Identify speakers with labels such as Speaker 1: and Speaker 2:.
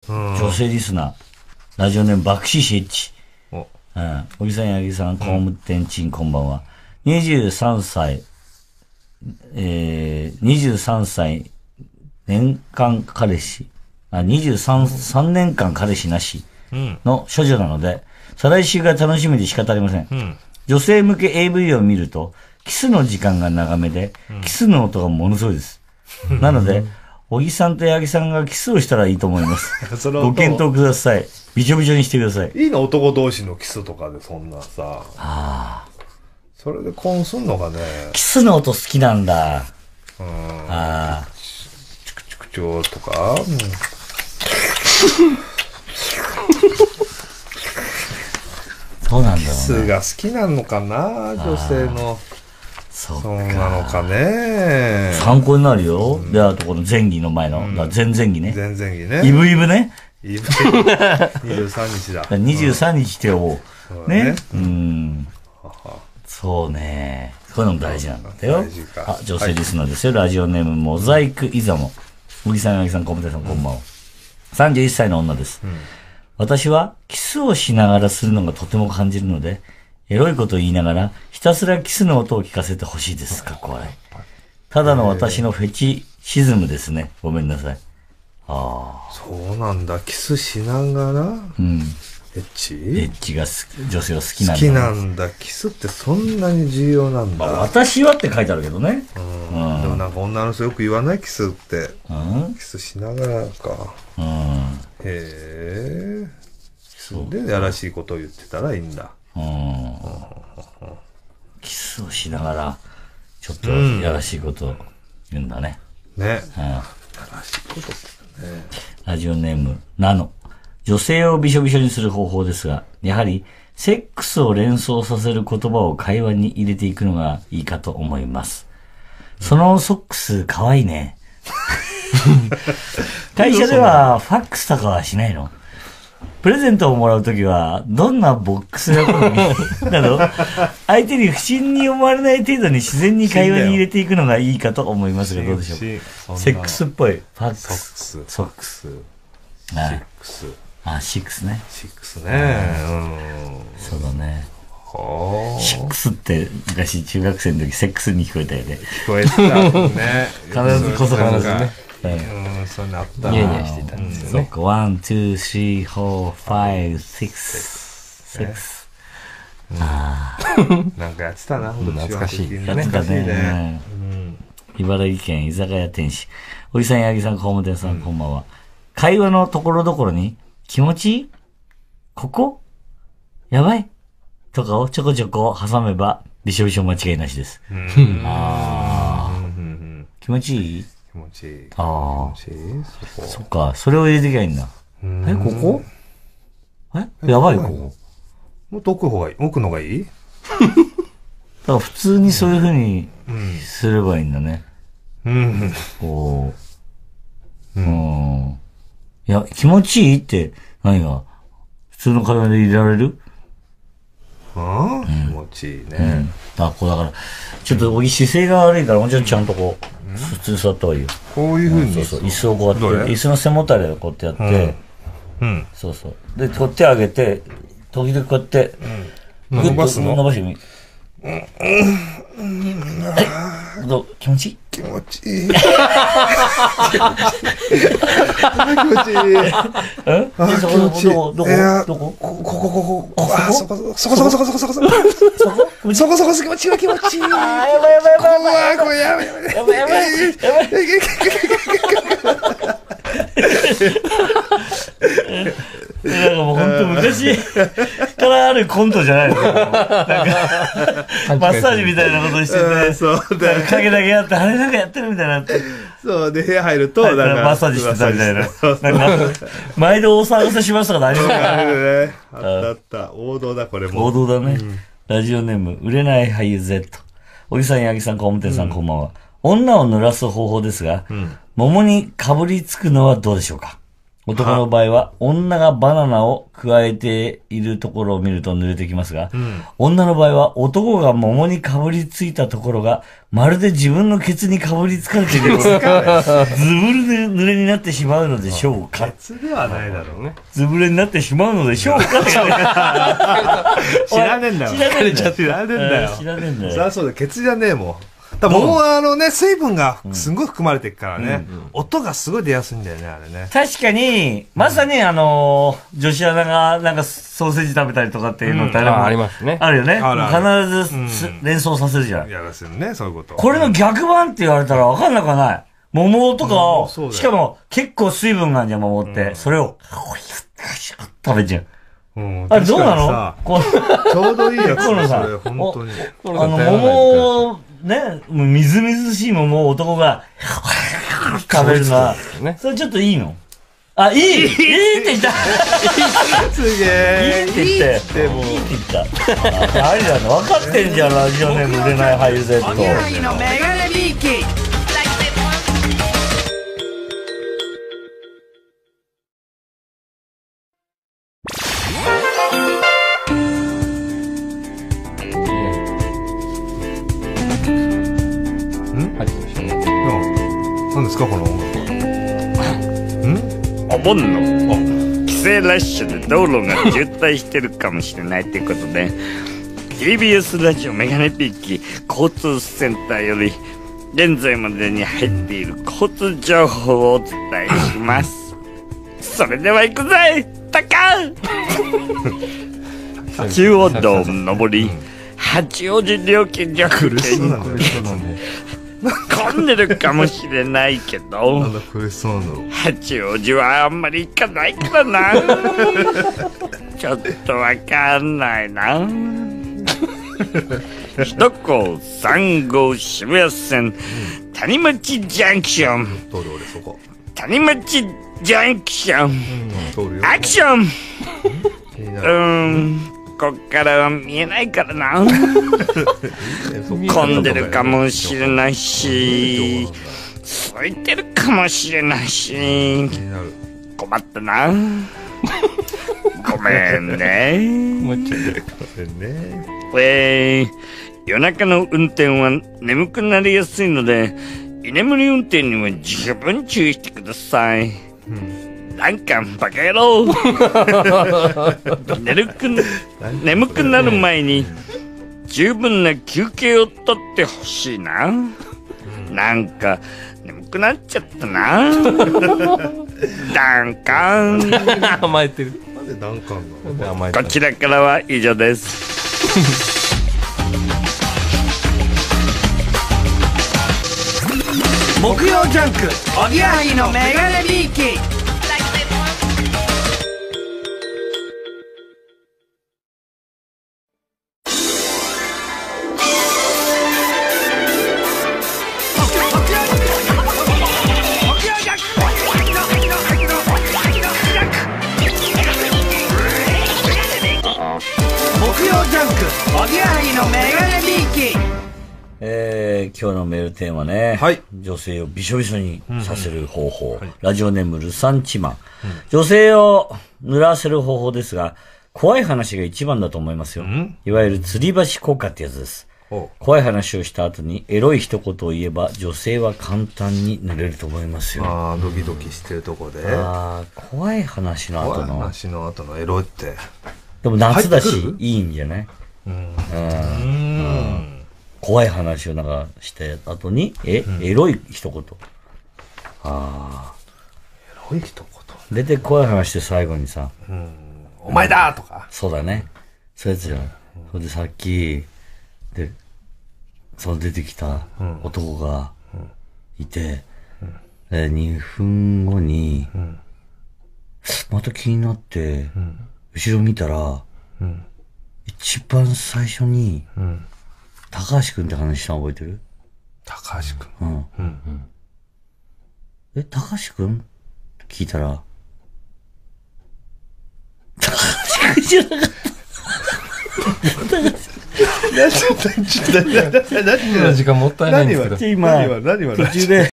Speaker 1: 女性リスナー。ラジオネーム爆死シエッチ。小木さん、八木さん、工務店チン、こんばんは。23歳、23歳、年間彼氏。3年間彼氏なしの処女なので、再来週が楽しみで仕方ありません。女性向け AV を見ると、キスの時間が長めで、キスの音がものすごいです。なので、小木さんと八木さんがキスをしたらいいと思います。ご検討ください。びちょびちょにしてください。
Speaker 2: いいの、男同士のキスとかでそんなさ。それで婚すんのかね。
Speaker 1: キスの音好きなんだ。
Speaker 2: チクチクチョとか。
Speaker 1: そうなんだろうね。
Speaker 2: キスが好きなのかな、女性の。そうなのかね。
Speaker 1: 参考になるよ。で、あとこの前儀の前の、前々儀ね。
Speaker 2: 前々儀ね。
Speaker 1: イブイブね。
Speaker 2: イブ23日だ。
Speaker 1: 23日って呼ぼう。ね。そうね。こういうのも大事なんだよ。女性リスナーですよ。ラジオネーム、モザイクイザモ。小木さん、八木さん、小本さん、こんばんは。31歳の女です。私はキスをしながらするのがとても感じるので、エロいことを言いながら、ひたすらキスの音を聞かせてほしいです。かっこ笑い。ただの私のフェチシズムですね。ごめんなさい。
Speaker 2: そうなんだ。キスしながらエッチ
Speaker 1: が女性は好きなんだ。
Speaker 2: 好きなんだ。キスってそんなに重要なんだ。
Speaker 1: 私はって書いてあるけどね。
Speaker 2: でもなんか女の人よく言わないキスって。キスしながらか。へえ。で、やらしいことを言ってたらいいんだ。
Speaker 1: キスをしながら、ちょっとやらしいことを言うんだね。
Speaker 2: ね。やらしいことってね。
Speaker 1: ラジオネーム、ナノ。女性をびしょびしょにする方法ですが、やはり、セックスを連想させる言葉を会話に入れていくのがいいかと思います。そのソックス、かわいいね。会社では、ファックスとかはしないの？プレゼントをもらうときは、どんなボックスなど、相手に不審に思われない程度に自然に会話に入れていくのがいいかと思いますが、どうでしょう。セックスっぽい。ファックス。
Speaker 2: ソックス。シックス。
Speaker 1: シックスね。
Speaker 2: シックスね。
Speaker 1: そうだね。シックスって昔中学生の時セックスに聞こえたよね。
Speaker 2: 聞こえたね。
Speaker 1: 必ずこそ必ずね。
Speaker 2: そうなった
Speaker 3: ニヤニヤしてたんですよね。
Speaker 1: 1、2、3、4、5、6。
Speaker 2: なんかやってたな、
Speaker 3: 懐かしい。
Speaker 1: やってたね。茨城県居酒屋店主。おじさん、八木さん、工務店さん、こんばんは。会話のところどころに、気持ちいい？ここ？やばい？とかをちょこちょこ挟めば、びしょびしょ間違いなしです。気持ちいい？
Speaker 2: 気持ちいい。
Speaker 1: そっか、それを入れてきゃいいんだ。ここ？やばい、ここ。
Speaker 2: もっと奥のがいい？だ
Speaker 1: から普通にそういう風にすればいいんだね。こう。いや、気持ちいいって、何が普通の会話で入れられる？
Speaker 2: 気持ちいいね。
Speaker 1: こうだから、ちょっと姿勢が悪いから、もちろんちゃんとこう、普通に座った方がいいよ。
Speaker 2: こういう風に。
Speaker 1: そう、椅子をこうやって、椅子の背もたれをこうやってやって、そう。で、こう手上げて、時々こうやって、
Speaker 2: 伸ばすの？
Speaker 1: 伸ばしてみ。どう？気持ちいい？
Speaker 2: 気持ちいい。気持ちいい。
Speaker 1: そこ？どこ？ここ？
Speaker 2: そこ気持ちいい。
Speaker 1: やばなんかもう本当昔からあるコントじゃないの？なんかマッサージみたいなことしてて、そうだよ。影だけやって、あれなんかやってるみたいなって。
Speaker 2: そうで部屋入るとなんか
Speaker 1: マッサージしてたみたいな。なんか毎度大騒がせしますとか何も
Speaker 2: あった王道だこれも。
Speaker 1: 王道だね。ラジオネーム売れない俳優 Z。おじさん、八木さん、工務店さん、こんばんは。女を濡らす方法ですが、桃にかぶりつくのはどうでしょうか？ 男の場合は、女がバナナを加えているところを見ると濡れてきますが、女の場合は、男が桃にかぶりついたところが、まるで自分のケツにかぶりつかれているように、ズブルで濡れになってしまうのでしょうか。
Speaker 2: ケツではないだろうね。
Speaker 1: ズブルになってしまうのでしょうか。
Speaker 2: 知らねえんだよ。
Speaker 1: 知らねえんだよ。
Speaker 2: 知らねえんだよ。
Speaker 1: 知らねえんだよ。
Speaker 2: そりゃそうだ、ケツじゃねえもん。桃は水分がすごい含まれてるからね、音がすごい出やすいんだよね、あれね。
Speaker 1: 確かに、まさに女子アナがなんかソーセージ食べたりとかっていうのって
Speaker 3: ありますね。
Speaker 1: あるよね。必ず連想させるじゃん。
Speaker 2: やらせるね、そういうこと。
Speaker 1: これの逆版って言われたら分かんなくはない。桃とかを、しかも結構水分があるじゃん、桃って。それを、食べちゃう。あれどうなの？
Speaker 2: ちょうどいいやつそれ、本当に。
Speaker 1: 桃、ね、みずみずしい桃を男が、食べるのは、それちょっといいの？あ、いいって言った
Speaker 2: すげえ
Speaker 1: いいって言って、もう。いいって言った。ありだね。分かってんじゃん、ラジオネーム売れない俳優 Z。おぎやはぎのメガネビーキ。
Speaker 2: 何ですかこの音楽
Speaker 4: お盆の帰省ラッシュで道路が渋滞してるかもしれないということで TBS ラジオメガネピーキ交通センターより現在までに入っている交通情報をお伝えしますそれでは行くぜタカ中央道上り八王子料金所付近混んでるかもしれないけど
Speaker 2: なんだ苦しそうなの
Speaker 4: 八王子はあんまり行かないからなちょっとわかんないな首都高3号渋谷線谷町ジャンクション
Speaker 2: 通る俺そこ
Speaker 4: 谷町ジャンクション
Speaker 2: 通るよ
Speaker 4: アクションこっからは見えないからな混んでるかもしれないし空いてるかもしれないし困ったなごめんね夜中の運転は眠くなりやすいので居眠り運転には十分注意してください、なんかバカ野郎眠くなる前に十分な休憩をとってほしいな、なんか眠くなっちゃったなダンカン
Speaker 3: 甘えてる
Speaker 2: なんでダンカンなの
Speaker 4: こちらからは以上です
Speaker 5: 木曜ジャンクおぎやはぎのメガネビーキ木曜ジャンクおぎやはぎのメガネビーキ
Speaker 1: 今日のメールテーマね、
Speaker 2: はい、
Speaker 1: 女性をびしょびしょにさせる方法、ラジオネームルサンチマン、女性を濡らせる方法ですが怖い話が一番だと思いますよ、いわゆる吊り橋効果ってやつです。怖い話をした後にエロい一言を言えば女性は簡単に濡れると思いますよ。
Speaker 2: ああドキドキしてるとこで
Speaker 1: 怖い話の後
Speaker 2: のエロいって
Speaker 1: でも夏だしいいんじゃない？怖い話をなんかして後にエロい一言。エ
Speaker 2: ロい一
Speaker 1: 言。で怖い話して最後にさ、
Speaker 2: お前だとか。
Speaker 1: そうだね。そういうやつじゃん。それでさっきでその出てきた男がいて、2分後にまた気になって後ろ見たら一番最初に高橋くんって話したの覚えてる？
Speaker 2: 高橋く
Speaker 1: ん。高橋くんって聞いたら、高橋くんじゃなかった。
Speaker 3: 何の時間もったいないんですけど。
Speaker 1: 今、途中で、